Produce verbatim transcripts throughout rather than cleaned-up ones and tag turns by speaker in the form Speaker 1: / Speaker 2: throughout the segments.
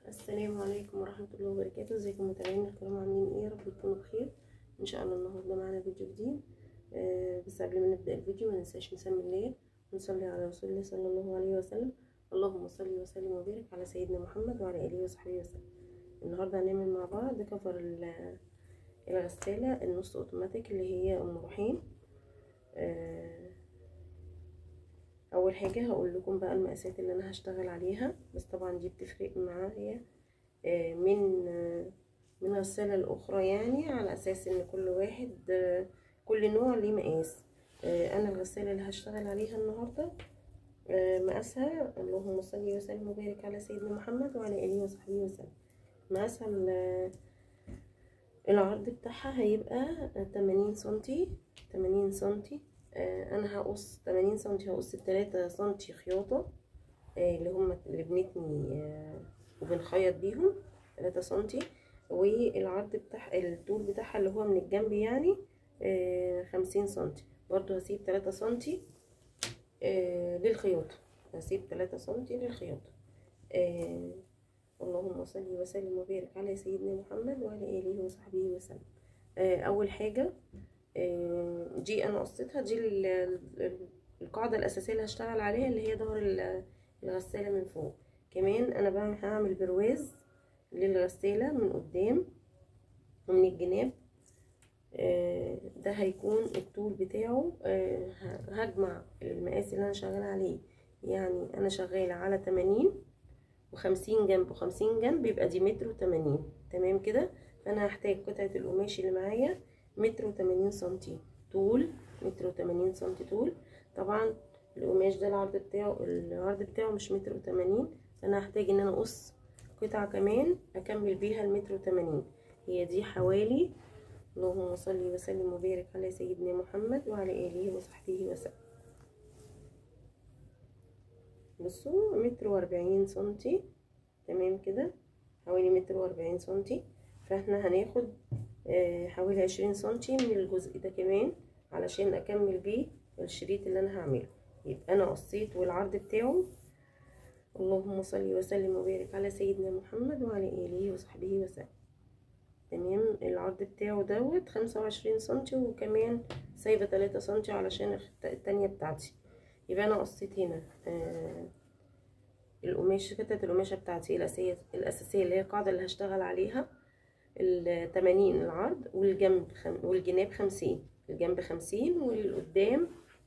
Speaker 1: السلام عليكم ورحمة الله وبركاته. ازيكم متابعينا الكرام، عاملين ايه؟ يا رب تكونوا بخير ان شاء الله. النهارده معانا فيديو جديد. آه بس قبل ما نبدأ الفيديو ما ننساش نسمي الله ونصلي على رسول الله صلى الله عليه وسلم. اللهم صل وسلم وبارك على سيدنا محمد وعلى اله وصحبه وسلم. النهارده هنعمل مع بعض كفر الغسالة النص اوتوماتيك اللي هي ام رحيم. آه اول حاجه هقول لكم بقى المقاسات اللي انا هشتغل عليها، بس طبعا دي بتفرق معايا من من غسالة الاخرى، يعني على اساس ان كل واحد كل نوع ليه مقاس. انا الغسالة اللي هشتغل عليها النهاردة مقاسها، اللهم صل وسلم وبارك على سيدنا محمد وعلى اله وصحبه وسلم، مقاسها العرض بتاعها هيبقى تمانين سنتي. تمانين سنتي انا هقص تمانين سنتي، هقص تلاتة سنتي خياطة اللي هم اللي بنتني وبنخيط بيهم تلاتة سنتي، والعرض بتاع الطول بتاعها اللي هو من الجنب يعني خمسين سنتي. برضو هسيب تلاتة سنتي للخياطة، هسيب تلاتة سنتي للخياطة. اللهم صل وسلم وبارك على سيدنا محمد وعلى اله وصحبه وسلم. اول حاجه دي انا قصيتها، دي القاعده الاساسيه اللي هشتغل عليها اللي هي ظهر الغساله من فوق. كمان انا بعمل هعمل برواز للغساله من قدام ومن الجناب. ده هيكون الطول بتاعه. هجمع المقاس اللي انا شغاله عليه، يعني انا شغاله على تمانين وخمسين جنب وخمسين جنب، يبقى دي متر وتمانين. تمام كده. فانا هحتاج قطعه القماش اللي معايا متر وتمانين سنتي طول، متر وتمانين سنتي طول. طبعا القماش ده العرض بتاعه العرض بتاعه مش متر وتمانين، فانا هحتاج ان انا اقص قطعه كمان اكمل بيها المتر وتمانين. هي دي حوالي، اللهم صل وسلم وبارك على سيدنا محمد وعلى اله وصحبه وسلم. بصوا متر واربعين سنتي. تمام كده، حوالي متر واربعين سنتي. فاحنا هناخد آه حوالي عشرين سنتي من الجزء ده كمان علشان اكمل بيه الشريط اللي انا هعمله. يبقى انا قصيت والعرض بتاعه، اللهم صل وسلم وبارك على سيدنا محمد وعلى اله وصحبه وسلم. تمام. العرض بتاعه دوت خمسة وعشرين سنتي، وكمان سايبه تلاتة سنتي علشان التانية بتاعتي. يبقى انا قصيت هنا آه القماش، قطعه القماشه بتاعتي الاساسيه الاساسيه اللي هي القاعده اللي هشتغل عليها التمانين العرض، والجنب خم... والجناب خمسين، الجنب خمسين، والقدام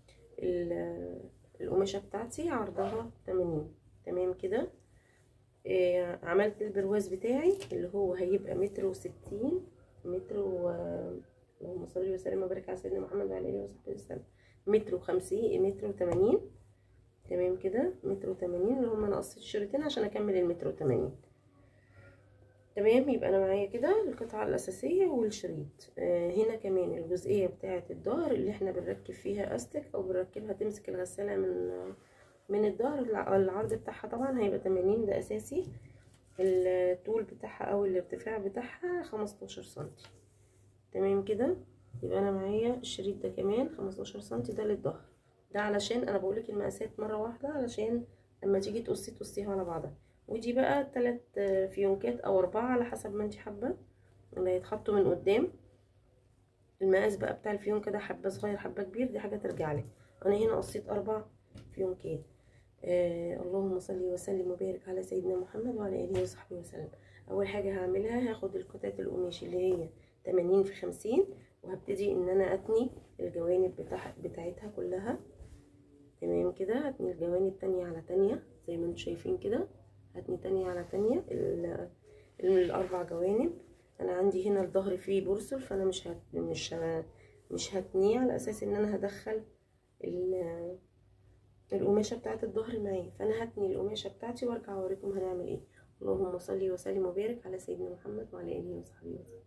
Speaker 1: القماشه بتاعتي عرضها تمانين. تمام كده. آه عملت البرواز بتاعي اللي هو هيبقى متر وستين، متر و اللهم صل وسلم وبارك على سيدنا محمد وعلى اله وصحبه وسلم، متر وخمسين، متر وتمانين. تمام كده، متر وتمانين اللي هم انا قصيت الشريطين عشان اكمل المتر وتمانين. تمام. يبقى انا معايا كده القطعه الاساسيه والشريط. آه هنا كمان الجزئيه بتاعه الظهر اللي احنا بنركب فيها استك او بنركبها تمسك الغساله من من الظهر. العرض بتاعها طبعا هيبقى تمانين، ده اساسي. الطول بتاعها او الارتفاع بتاعها خمستاشر سنتي. تمام كده. يبقى انا معايا الشريط ده كمان خمستاشر سنتي، ده للظهر. ده علشان انا بقولك المقاسات مره واحده علشان لما تيجي تقصي تقصيها على بعضها. ودي بقى تلات فيونكات او اربعة على حسب ما انت حابه اللي هيتحطوا من قدام. المقاس بقى بتاع الفيونكه ده حبه صغير حبه كبير، دي حاجه ترجع لك. انا هنا قصيت اربع فيونكات. آه اللهم صل وسلم وبارك على سيدنا محمد وعلى اله وصحبه وسلم. اول حاجه هعملها هاخد القطعه القماش اللي هي تمانين في خمسين، وهبتدي ان انا اتني الجوانب بتاع بتاعتها كلها. تمام كده. هتني الجوانب تانية على تانية زي ما انتم شايفين كده، هتني تانية على تانية الاربع جوانب. انا عندي هنا الظهر فيه بورسل، فانا مش هت... مش ه... مش هتنيه على اساس ان انا هدخل ال... القماشه بتاعت الظهر معايا، فانا هتني القماشه بتاعتي وارجع اوريكم هنعمل ايه. اللهم صل وسلم وبارك على سيدنا محمد وعلى اله وصحبه وسلم.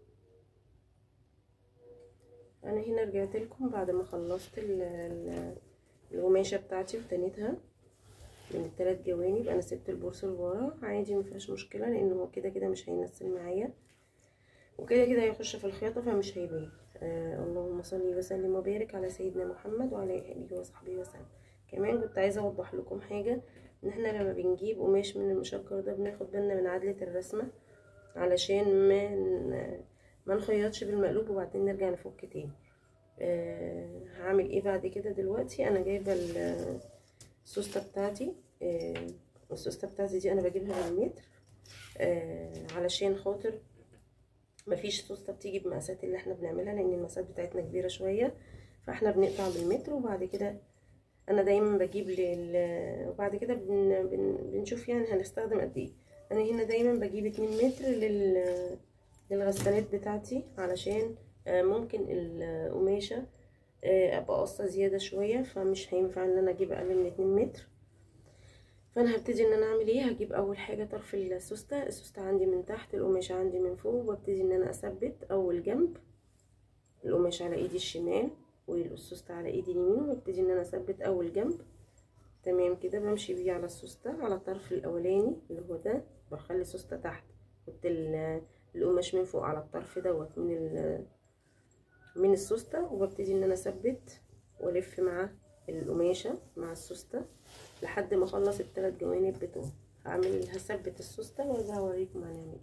Speaker 1: انا هنا رجعت لكم بعد ما خلصت ال... ال... القماشه بتاعتي وتنيتها من الثلاث جوانب. انا سبت البورصل ورا عادي، مفيهاش مشكله، لان هو كده كده مش هينسل معايا، وكده كده هيخش في الخياطه فمش هيبان. آه اللهم صل وسلم وبارك على سيدنا محمد وعلى اله وصحبه وسلم. كمان كنت عايزه اوضح لكم حاجه. ان احنا لما بنجيب قماش من المشجر ده بناخد بالنا من عدلة الرسمة علشان ما ما نخيطش بالمقلوب وبعدين نرجع نفك تاني. آه هعمل ايه بعد كده؟ دلوقتي انا جايبه السوسته بتاعتي. آه السوسته بتاعتي دي انا بجيبها بالمتر، آه علشان خاطر مفيش سوسته بتيجي بمقاسات اللي احنا بنعملها، لان المقاسات بتاعتنا كبيره شويه، فاحنا بنقطع بالمتر. وبعد كده انا دايما بجيب لل وبعد كده بن... بن... بنشوف يعني هنستخدم قد ايه. انا هنا دايما بجيب اتنين متر لل... للغسالات بتاعتي، علشان ممكن القماشه ابقى قصه زياده شويه، فمش هينفع ان انا اجيب اقل من اتنين متر. فانا هبتدي ان انا اعمل ايه؟ هجيب اول حاجه طرف السوسته. السوسته عندي من تحت، القماشه عندي من فوق، وابتدي ان انا اثبت اول جنب القماشه على ايدي الشمال والسوسته على ايدي اليمين، وابتدي ان انا اثبت اول جنب. تمام كده، بمشي بيه على السوسته على الطرف الاولاني اللي هو ده، بخلي السوسته تحت، كنت القماش من فوق على الطرف دوت من من السوسته، وببتدي ان انا اثبت والف مع القماشه مع السوسته لحد ما اخلص الثلاث جوانب بتوعي. هعمل هثبت السوسته وارجع اوريكم هنعمل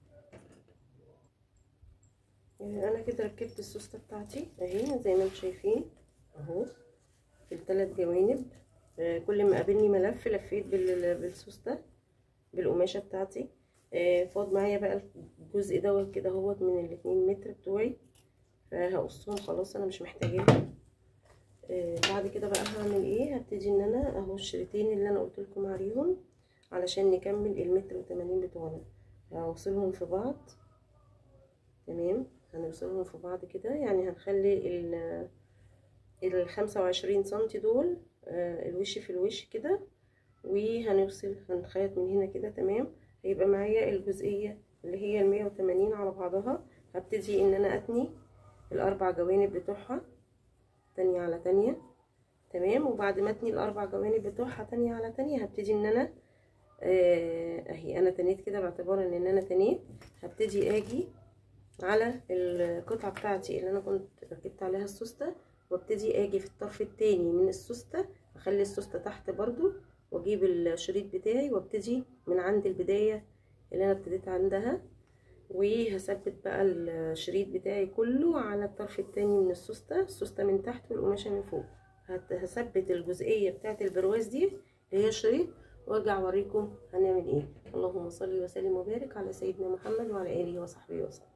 Speaker 1: ايه. انا كده ركبت السوسته بتاعتي اهي زي ما انتم شايفين اهو في الثلاث جوانب. آه كل ما قابلني ملف لفيت بالسوسته بالقماشه بتاعتي. آه فاض معايا بقى الجزء دوت كده اهوت من الاتنين متر بتوعي، فهقصهم خلاص انا مش محتاجاهم. آه بعد كده بقى هعمل ايه؟ هبتدي ان انا اهو الشريطين اللي انا قلت لكم عليهم علشان نكمل المتر وتمانين بتوعنا هوصلهم في بعض. تمام، هنوصلهم في بعض كده، يعني هنخلي ال ال خمسة وعشرين سنتي دول آه الوش في الوش كده، وهنوصل هنخيط من هنا كده. تمام، هيبقى معايا الجزئيه اللي هي المية وتمانين على بعضها. هبتدي ان انا اتني الاربع جوانب بتوعها تانية على تانية. تمام، وبعد ما اتني الاربع جوانب بتوعها تانية على تانية هبتدي ان انا آه اهي انا تنيت كده باعتبار ان انا تنيت. هبتدي اجي على القطعه بتاعتي اللي انا كنت ركبت عليها السوسته، وابتدي اجي في الطرف التاني من السوسته، اخلي السوسته تحت برضو، واجيب الشريط بتاعي وابتدي من عند البدايه اللي انا ابتديت عندها، وهثبت بقى الشريط بتاعي كله على الطرف التاني من السوسته، السوسته من تحت والقماشه من فوق. هثبت الجزئيه بتاعت البرواز دي اللي هي الشريط، وارجع اوريكم هنعمل ايه. اللهم صل وسلم وبارك على سيدنا محمد وعلى اله وصحبه وسلم.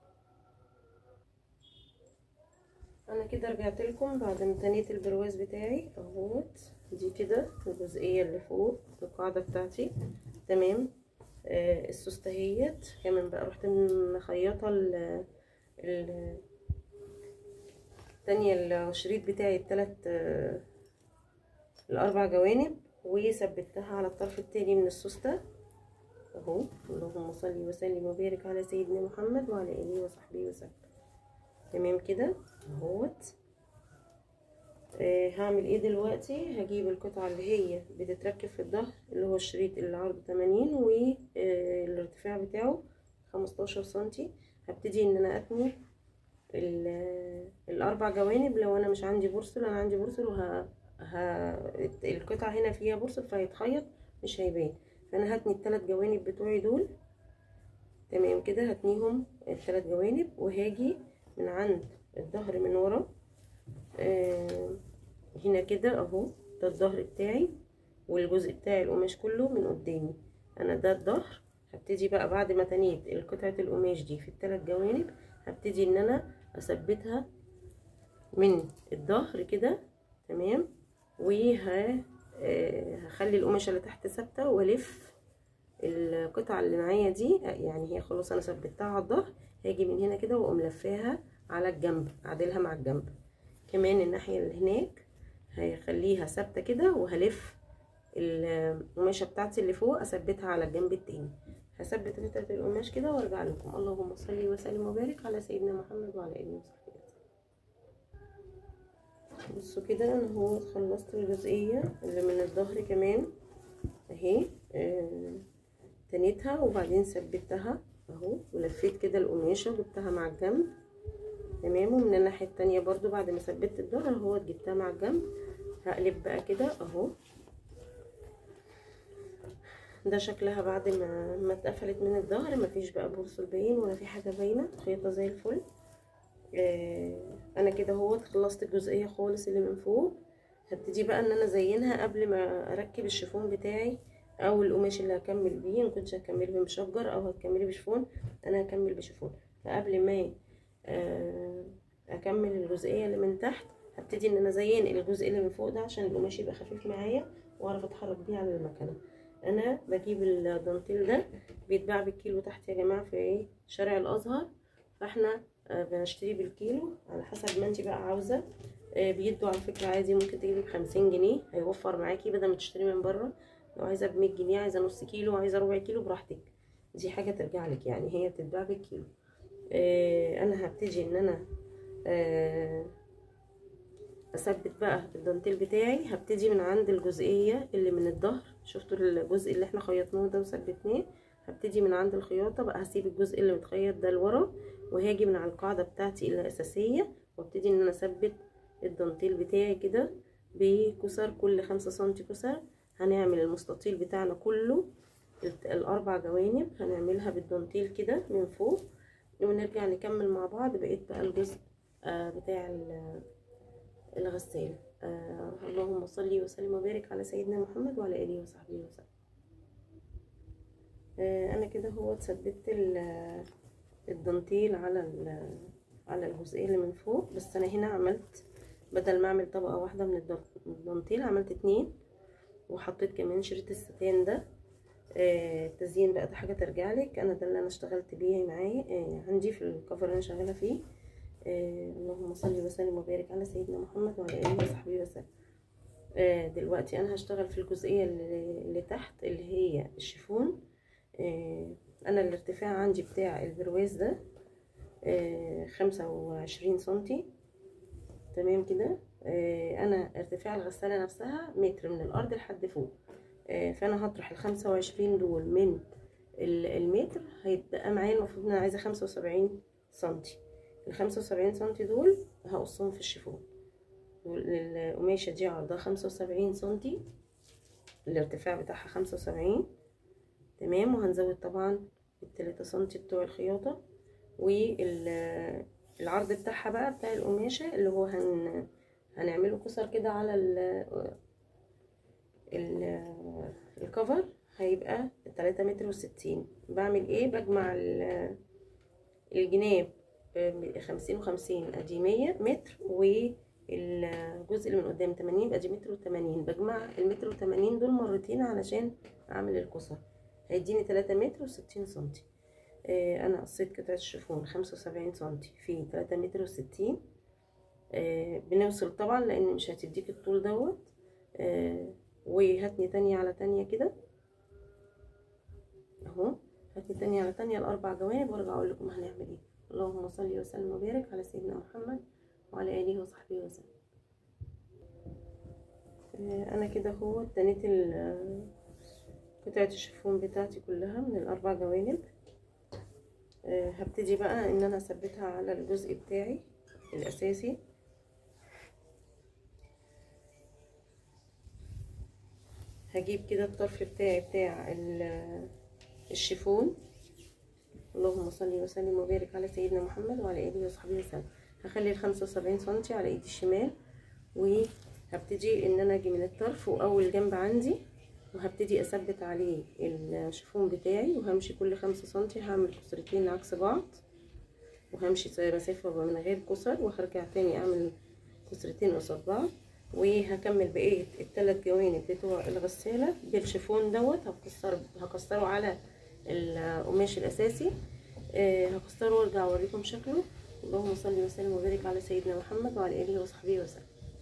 Speaker 1: انا كده رجعت لكم بعد ما تنيت البرواز بتاعي اهوت. دي كده الجزئيه اللي فوق القاعده بتاعتي. تمام، آه السوسته اهيت. كمان بقى رحت مخيطه ال التانية الشريط بتاعي التلات آه الاربع جوانب، وثبتها على الطرف التاني من السوسته اهو. اللهم صل وسلم وبارك على سيدنا محمد وعلى اله وصحبه وسلم. تمام كده اهوت. آه هعمل ايه دلوقتي؟ هجيب القطعه اللي هي بتتركب في الظهر اللي هو الشريط اللي عرضه تمانين والارتفاع آه بتاعه خمستاشر سنتي. هبتدي ان انا اتني الاربع جوانب. لو انا مش عندي بورسل، انا عندي بورسل وه ه... القطعه هنا فيها بورسل فهيتخيط مش هيبان، فانا هتني الثلاث جوانب بتوعي دول. تمام كده، هتنيهم الثلاث جوانب، وهاجي من عند الظهر من ورا آه هنا كده اهو. ده الظهر بتاعي، والجزء بتاعي القماش كله من قدامي انا ده الظهر. هبتدي بقى بعد ما تنيت القطعه القماش دي في الثلاث جوانب، هبتدي ان انا اثبتها من الظهر كده. تمام، وه هخلي القماشه اللي تحت ثابته، والف القطعه اللي معايا دي، يعني هي خلاص انا ثبتها على الظهر. هاجي من هنا كده واقوم لفاها على الجنب، اعدلها مع الجنب كمان الناحيه اللي هناك، هخليها ثابته كده، وهلف القماشه بتاعتي اللي فوق اثبتها على الجنب التاني. هثبت قطعه القماش كده وارجع لكم. اللهم صل وسلم وبارك على سيدنا محمد وعلى اله وصحبه وسلم. بصوا كده انا هو خلصت الجزئيه اللي من الظهر كمان اهي. آه تنيتها وبعدين ثبتها اهو، ولفيت كده القماشه وجبتها مع الجنب. تمام، ومن الناحيه التانية برضو بعد ما ثبت الظهر اهو جبتها مع الجنب. هقلب بقى كده اهو، ده شكلها بعد ما ما اتقفلت من الظهر، مفيش بقى بورصل باين ولا في حاجه باينه، خيطه زي الفل. آه انا كده اهوت خلصت الجزئيه خالص اللي من فوق. هبتدي بقى ان انا ازينها قبل ما اركب الشيفون بتاعي او القماش اللي هكمل بيه. ان كنتش هكملي بمشجر او هتكملي بشيفون، انا هكمل بشيفون. فقبل ما آه اكمل الجزئيه اللي من تحت، هبتدي ان انا ازين الجزء اللي من فوق ده عشان القماش يبقى خفيف معايا واعرف اتحرك بيه على المكنه. انا بجيب الدانتيل ده بيتباع بالكيلو تحت يا جماعه في شارع الازهر، فاحنا آه بنشتريه بالكيلو على حسب ما انت بقى عاوزه. آه بيدوا على فكره عادي، ممكن تجيبي بخمسين جنيه هيوفر معاكي بدل ما تشتري من بره. لو عايزه بمية جنيه، عايزه نص كيلو، عايزه ربع كيلو، براحتك، دي حاجه ترجع لك يعني، هي بتتباع بالكيلو. آه انا هبتدي ان انا آه اثبت بقى الدانتيل بتاعي. هبتدي من عند الجزئيه اللي من الظهر، شفتوا الجزء اللي احنا خيطناه ده وثبتناه، هبتدي من عند الخياطه بقى، هسيب الجزء اللي متخيط ده لورا وهاجي من على القاعده بتاعتي الاساسيه وابتدي ان انا اثبت الدانتيل بتاعي كده بكسر كل خمسة سنتي كسر. هنعمل المستطيل بتاعنا كله الاربع جوانب هنعملها بالدانتيل كده من فوق، ونرجع نكمل مع بعض بقيت بقى الجزء آه بتاع الغسالة. آه اللهم صل وسلم وبارك على سيدنا محمد وعلى اله وصحبه وسلم. آه انا كده هو ثبت الدانتيل على على الجزئيه اللي من فوق، بس انا هنا عملت بدل ما اعمل طبقه واحده من الدانتيل عملت اتنين، وحطيت كمان شريط الستان ده. آه التزيين بقى ده حاجه ترجع لك، انا ده اللي انا اشتغلت بيه معايا آه عندي في الكفر اللي انا شغاله فيه. آه اللهم صل وسلم وبارك على سيدنا محمد وعلى اله وصحبه وسلم. آه دلوقتي انا هشتغل في الجزئيه اللي, اللي تحت اللي هي الشيفون. آه انا الارتفاع عندي بتاع البرواز ده آه خمسة وعشرين سنتي، تمام كده. آه انا ارتفاع الغساله نفسها متر من الارض لحد فوق، آه فانا هطرح الخمسة وعشرين دول من المتر، هيتبقى معايا المفروض ان انا عايزه خمسة وسبعين سنتي. الخمسة وسبعين سنتي دول هقصهم في الشيفون. القماشة دي عرضها خمسة وسبعين سنتي، الارتفاع بتاعها خمسة وسبعين، تمام. وهنزود طبعا التلاتة سنتي بتوع الخياطة، والعرض بتاعها بقى بتاع القماشة اللي هو هن هنعمله كسر كده على ال ال الكفر، هيبقى تلاتة متر وستين. بعمل ايه؟ بجمع الجناب خمسين وخمسين ادي مية متر، والجزء اللي من قدام تمانين يبقى دي متر وتمانين. بجمع المتر وتمانين دول مرتين علشان اعمل الكسر، هيديني تلاتة متر وستين سنتي. آه انا قصيت قطعه الشيفون خمسة وسبعين سنتي في تلاتة متر وستين. آه بنوصل طبعا لان مش هتديك الطول دوت. آه وهاتني تانية على تانية كده اهو، هاتني تانية على تانية الاربع جوانب وارجع اقول لكم هنعمل ايه. اللهم صل وسلم وبارك على سيدنا محمد وعلى اله وصحبه وسلم. آه انا كده اهو تنيت قطعه الشيفون بتاعتي كلها من الاربع جوانب. أه هبتدي بقى ان انا اثبتها على الجزء بتاعي الاساسي. هجيب كده الطرف بتاعي بتاع الشيفون، اللهم صل وسلم وبارك على سيدنا محمد وعلى اله وصحبه وسلم. هخلي الخمسة وسبعين سنتي على ايدي الشمال، وهبتدي ان انا اجي من الطرف واول جنب عندي وهبتدي اثبت عليه الشيفون بتاعي، وهمشي كل خمسة سنتي هعمل كسرتين عكس بعض، وهمشي مسافة من غير كسر، وهرجع تاني اعمل كسرتين قصاد بعض، وهكمل بقية الثلاث جوانب بتوع الغسالة بالشيفون دوت. هكسره هكسره على القماش الاساسي، أه هكسره وارجع اوريكم شكله. اللهم صل وسلم وبارك على سيدنا محمد وعلى اله وصحبه وسلم.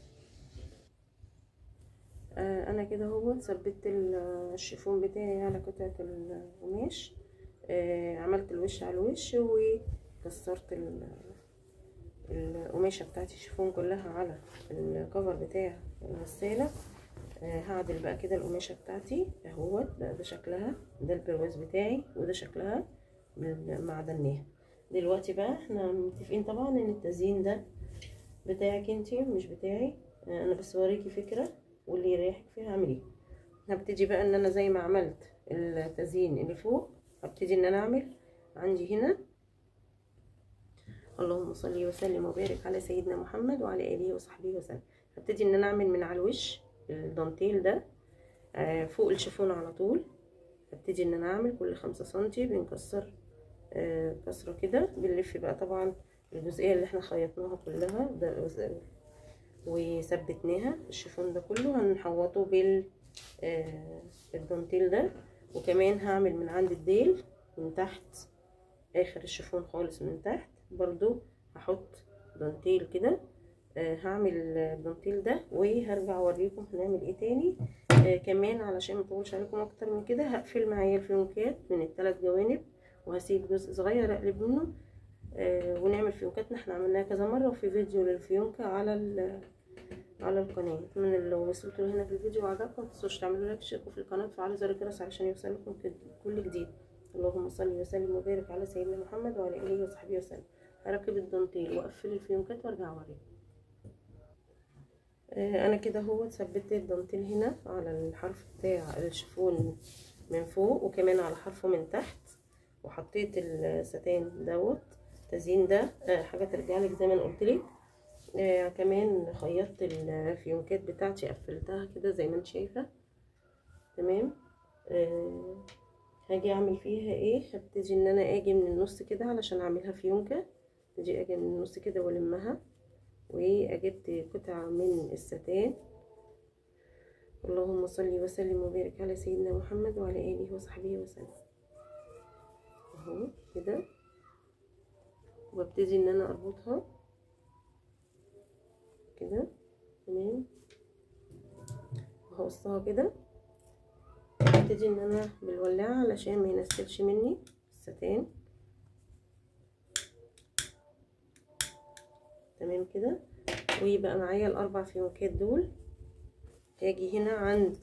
Speaker 1: آه انا كده اهو ثبت الشيفون بتاعي على قطعه القماش. آه عملت الوش على الوش وكسرت القماشه بتاعتي الشيفون كلها على الكفر بتاع الغساله. آه هعدل بقى كده القماشه بتاعتي اهوت بقى ده شكلها، ده البرواز بتاعي وده شكلها معدناها. دلوقتي بقى احنا متفقين طبعا ان التزيين ده بتاعك انتي مش بتاعي، آه انا بس بوريكي فكره واللي يريحك فيها اعمليه. هبتدي بقى ان انا زي ما عملت التزيين اللي فوق هبتدي ان انا اعمل عندي هنا اللهم صل وسلم وبارك على سيدنا محمد وعلى اله وصحبه وسلم. هبتدي ان انا اعمل من على الوش الدانتيل ده فوق الشيفون على طول. هبتدي ان انا اعمل كل خمسة سنتي بنكسر كسره كده، بنلف بقى طبعا الجزئيه اللي احنا خيطناها كلها ده وثبتناها. الشيفون ده كله هنحوطه بال الدانتيل ده. وكمان هعمل من عند الديل من تحت اخر الشيفون خالص من تحت برضو هحط دانتيل كده. آه هعمل الدانتيل ده وهرجع اوريكم هنعمل ايه تاني. آه كمان علشان مطولش عليكم اكتر من كده هقفل معايا الفيونكات من الثلاث جوانب وهسيب جزء صغير اقلب منه. آه ونعمل فيونكاتنا احنا عملناها كذا مره وفي فيديو للفيونكه على على القناه. اتمنى لو وصلتوا هنا في الفيديو وعجبكم متنسوش تعملوا لايك وتشتركوا في القناه وتفعلوا زر الجرس علشان يوصلكم كل جديد. اللهم صل وسلم وبارك على سيدنا محمد وعلى اله وصحبه وسلم. هركب الدانتيل واقفل الفيونكات وارجع اوريكم. آه انا كده اهو ثبت الدانتيل هنا على الحرف بتاع الشيفون من فوق وكمان على حرفه من تحت، وحطيت الستان دوت التزيين ده آه حاجه ترجع لك زي ما انا قلت لك. آه كمان خيطت الفيونكات بتاعتي قفلتها كده زي ما انت شايفه تمام. آه هاجي اعمل فيها ايه، هبتدي ان انا اجي من النص كده علشان اعملها فيونكه. اجي اجي من النص كده والمها واجبت قطعه من الستان. اللهم صل وسلم وبارك على سيدنا محمد وعلى اله وصحبه وسلم اهو كده. وابتدي ان انا اربطها كده تمام وهقصها كده. ابتدي ان انا بالولاعه علشان ما ينسلش مني الستان تمام كده. ويبقى معايا الاربع فيونكات دول. هاجي هنا عند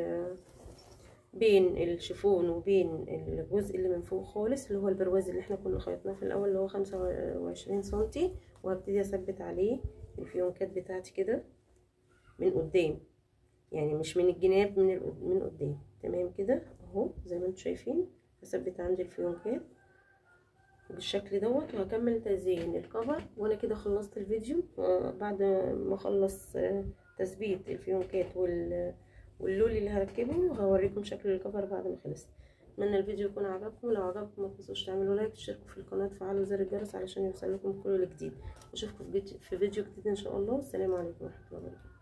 Speaker 1: بين الشيفون وبين الجزء اللي من فوق خالص اللي هو البرواز اللي احنا كنا خيطناه في الاول اللي هو خمسة وعشرين سنتي، وهبتدي اثبت عليه الفيونكات بتاعتي كده من قدام، يعني مش من الجناب، من من قدام تمام كده اهو زي ما انتم شايفين. هثبت عندي الفيونكات بالشكل دوت وهكمل تزيين الكفر. وانا كده خلصت الفيديو. بعد ما اخلص تثبيت الفيونكات وال واللولي اللي هركبه هوريكم شكل الكفر بعد ما خلص. اتمنى الفيديو يكون عجبكم. لو عجبكم ما تنسوش تعملوا لايك وتشتركوا في القناه وتفعلوا زر الجرس علشان يوصلكم كل جديد. اشوفكم في فيديو جديد ان شاء الله. السلام عليكم ورحمه الله وبركاته.